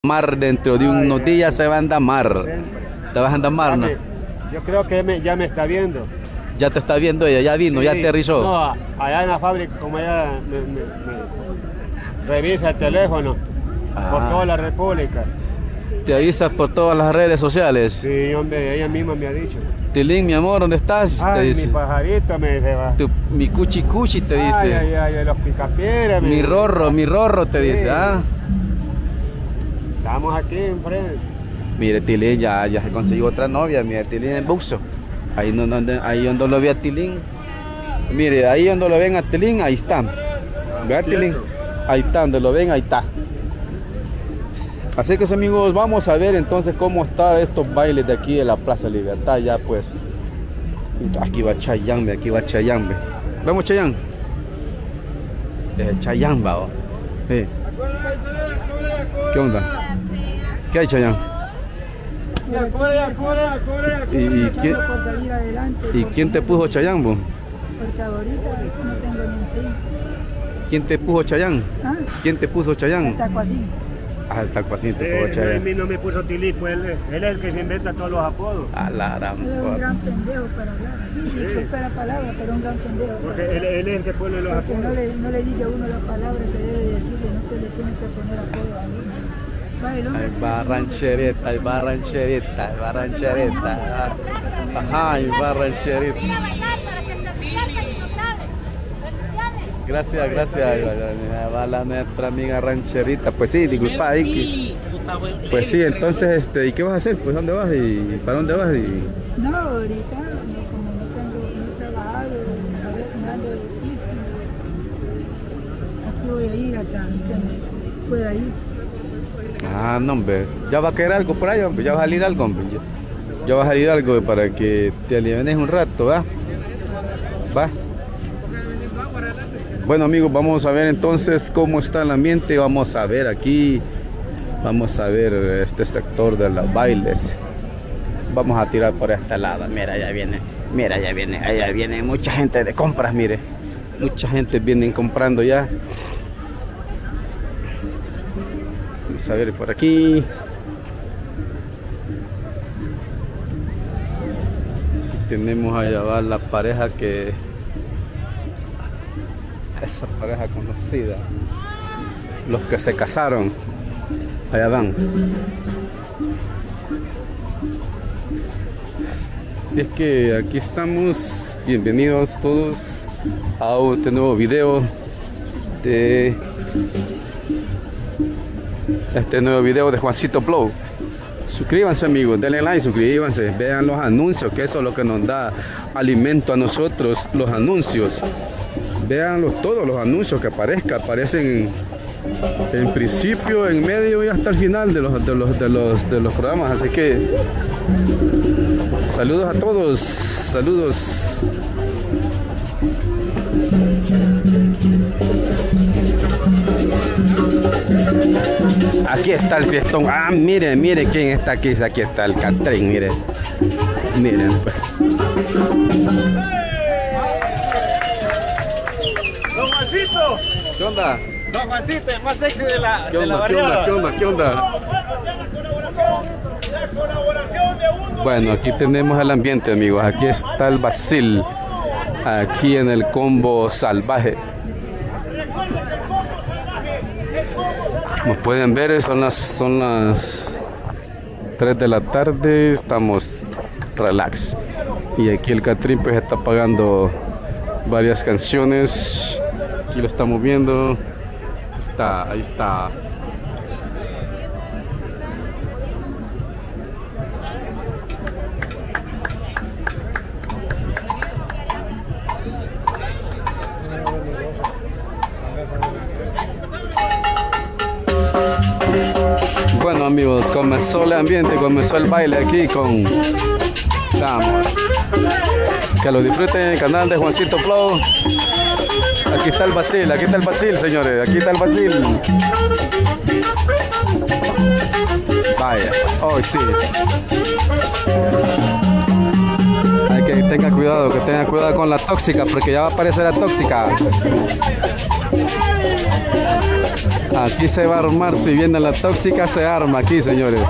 Mar dentro de unos días se va a andamar. ¿Te vas a andamar, no? Yo creo que ya me está viendo. Ya te está viendo ella, ya vino, sí, ya aterrizó. No, allá en la fábrica, como ella me revisa el teléfono por toda la República. ¿Te avisas por todas las redes sociales? Sí, hombre, ella misma me ha dicho. Tilín, mi amor, ¿dónde estás? Ay, te dice. Mi pajarito me dice, va. Mi cuchi cuchi te dice. Ay, los picapieras. Mi rorro te dice, ¿ah? Estamos aquí enfrente. Mire, Tilín ya se consiguió otra novia, mire, Tilín en Buxo. Ahí donde lo ve a Tilín. Mire, ahí donde lo ven a Tilín, ahí está. ¿Ve a Tilín? Ahí está, donde lo ven, ahí está. Así que amigos, vamos a ver entonces cómo están estos bailes de aquí de la Plaza Libertad. Ya pues, aquí va Chayanne, aquí va Chayanne. ¿Vemos Chayanne? Chayanne va. Sí. ¿Qué onda? ¿Qué hay, Chayanne? ¿Y quién te puso Chayanne, vos? Porque ahorita no tengo ni un 5. ¿Quién te puso Chayanne? ¿Ah? ¿Quién te puso Chayanne? El taco así. Ah, el taco así te puso Chayanne. A mí no me puso Tilín, pues él es el que se inventa todos los apodos. A la gran. Él es un gran pendejo para hablar. Sí, disculpe la palabra, pero un gran pendejo. Porque él es el que pone los apodos. No le dice a uno la palabra que debe decirle, no que le tiene que poner apodo a uno. Ahí va rancherita, ahí va rancherita, ahí va rancherita. Ajá, ahí va rancherita. Gracias. Ahí va la nuestra amiga rancherita. Pues sí, disculpa, Iki. Pues sí, entonces, ¿y qué vas a hacer? Pues, ¿dónde vas? ¿Y para dónde vas? No, ahorita, como no he trabajado, a ver, me ando de pista. Aquí voy a ir hasta que me pueda ir. Ah, no, hombre. ¿Ya va a caer algo por ahí, hombre? ¿Ya va a salir algo, hombre? Ya va a salir algo para que te alienes un rato, ¿va? ¿Va? Bueno, amigos, vamos a ver entonces cómo está el ambiente. Vamos a ver aquí. Vamos a ver este sector de los bailes. Vamos a tirar por esta lado. Mira, ya viene. Mira, ya viene. Allá viene mucha gente de compras, mire. Mucha gente viene comprando ya. Vamos a ver por aquí. Tenemos allá va la pareja que... Esa pareja conocida. Los que se casaron. Allá van. Así es que aquí estamos. Bienvenidos todos a este nuevo video de... de Juancito Flow. Suscríbanse, amigos, denle like, suscríbanse, vean los anuncios, que eso es lo que nos da alimento a nosotros, los anuncios. Veanlos todos los anuncios que aparecen en principio, en medio y hasta el final de los programas. Así que saludos a todos, saludos. Aquí está el fiestón. Ah, miren quién está aquí. Aquí está el Catrín, miren. Pues. Don Juancito. ¿Qué onda? Don Juancito, el más sexy de la barriada. ¿Qué onda? Bueno, aquí tenemos el ambiente, amigos. Aquí está el Basil. Aquí en el combo salvaje. Como pueden ver, son las 3 de la tarde. Estamos relax. Y aquí el Catrín pues está pagando varias canciones. Aquí lo estamos viendo. Ahí está. Bueno, amigos, comenzó el ambiente, comenzó el baile aquí con... Vamos. Que lo disfruten en el canal de Juancito Flow. Aquí está el Basil, señores. Aquí está el Basil. Vaya, oh sí. Hay que tenga cuidado con la tóxica, porque ya va a aparecer la tóxica. Aquí se va a armar, si viene la tóxica se arma aquí, señores.